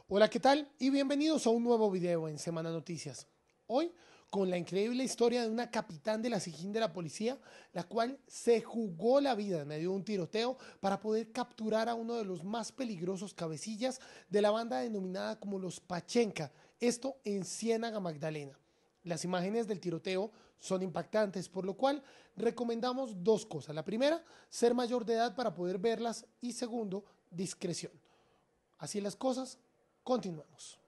Hola, ¿qué tal? Y bienvenidos a un nuevo video en Semana Noticias. Hoy, con la increíble historia de una capitán de la SIJIN de la policía, la cual se jugó la vida en medio de un tiroteo para poder capturar a uno de los más peligrosos cabecillas de la banda denominada como los Pachenca, esto en Ciénaga Magdalena. Las imágenes del tiroteo son impactantes, por lo cual recomendamos dos cosas. La primera, ser mayor de edad para poder verlas y segundo, discreción. Así las cosas, continuamos.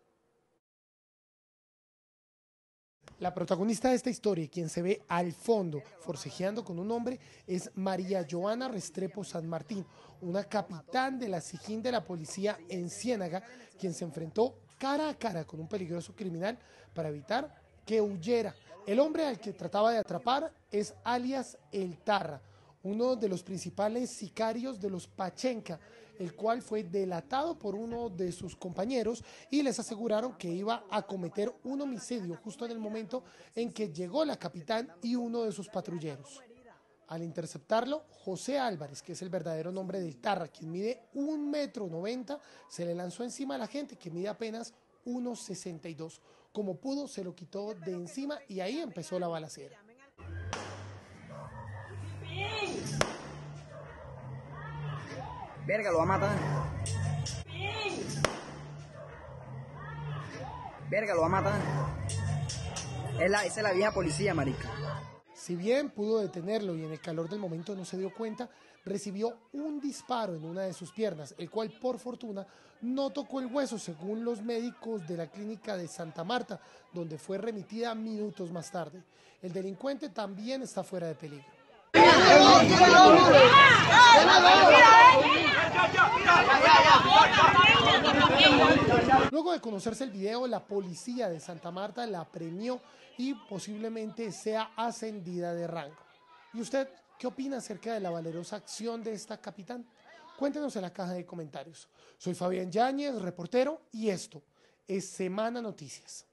La protagonista de esta historia, quien se ve al fondo forcejeando con un hombre, es María Joana Restrepo San Martín, una capitán de la SIJIN de la policía en Ciénaga, quien se enfrentó cara a cara con un peligroso criminal para evitar que huyera. El hombre al que trataba de atrapar es alias El Tarra, uno de los principales sicarios de los Pachenca, el cual fue delatado por uno de sus compañeros y les aseguraron que iba a cometer un homicidio justo en el momento en que llegó la capitán y uno de sus patrulleros. Al interceptarlo, José Álvarez, que es el verdadero nombre del Tarra, quien mide 1,90 m, se le lanzó encima a la gente que mide apenas 1,62 m. Como pudo, se lo quitó de encima y ahí empezó la balacera. Verga, lo va a matar. Verga, lo va a matar. Esa es la vieja policía, marica. Si bien pudo detenerlo y en el calor del momento no se dio cuenta, recibió un disparo en una de sus piernas, el cual por fortuna no tocó el hueso según los médicos de la clínica de Santa Marta, donde fue remitida minutos más tarde. El delincuente también está fuera de peligro. Luego de conocerse el video, la policía de Santa Marta la premió y posiblemente sea ascendida de rango. ¿Y usted qué opina acerca de la valerosa acción de esta capitán? Cuéntenos en la caja de comentarios. Soy Fabián Yáñez, reportero, y esto es Semana Noticias.